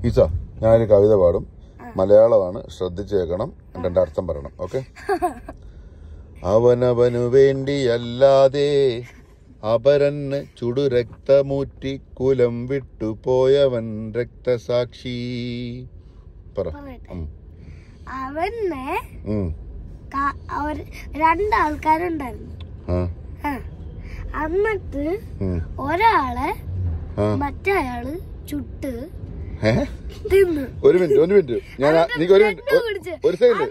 ഈസ, ഞാനൊരു കവിത പാടും. മലയാളമാണ്, ശ്രദ്ധിച്ചു കേൾക്കണം. എന്റെ അർത്ഥം പറയണം. ഓക്കെ? അവനവനു വേണ്ടിയല്ലാതെ അപരന് ചുടുരക്തമൂറ്റി കുലം വിട്ടുപോയവൻ രക്തസാക്ഷി. പറ. അവന് രണ്ടാൾക്കാരുണ്ടായിരുന്നു. എന്നിട്ട് ഒരാളെ മറ്റയാള് ചുട്ട് തിന്നു. ഒരു മിനിറ്റ് ഞാൻ ഒരു സെക്കൻഡ്.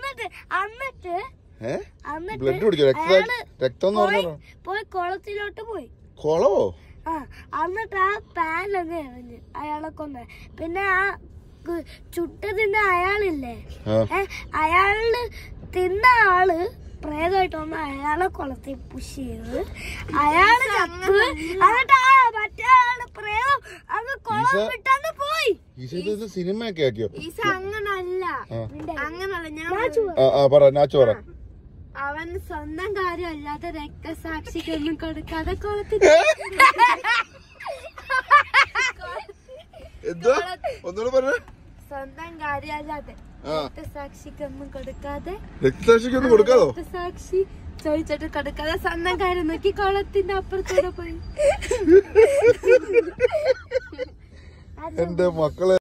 ബ്ലഡ് കുടിച്ചോ? രക്തം പോയി കുളത്തിലോട്ട് പോയി. കുളവോ? എന്നിട്ട് ആ പാലൊന്ന് എറിഞ്ഞ് അയാളെ കൊന്ന. പിന്നെ ആ ചുട്ട് തിന്ന അയാളില്ലേ, അയാള് തിന്ന ആള് പ്രേതമായിട്ട് വന്ന് അയാളെ കുളത്തിൽ പുഷ് ചെയ്ത് അയാള് ചത്തു. എന്നിട്ട് മറ്റേ ആള് പ്രേതം അത് കുളം വിട്ടാന്ന് പോയി. സിനിമയൊക്കെ ആക്കിയോ? അങ്ങനല്ല. അവൻ സ്വന്തം കാര്യമല്ലാതെ രക്തസാക്ഷിക്കൊന്നും കൊടുക്കാതെ കുളത്തിൽ സ്വന്തം കാര്യമല്ലാതെ രക്തസാക്ഷിക്കൊന്നും കൊടുക്കാതെ രക്തസാക്ഷി ചോദിച്ചിട്ട് കൊടുക്കാതെ സ്വന്തം കാര്യം നോക്കി കുളത്തിന്റെ അപ്പുറത്തൂടെ പോയി. എന്റെ മക്കളെ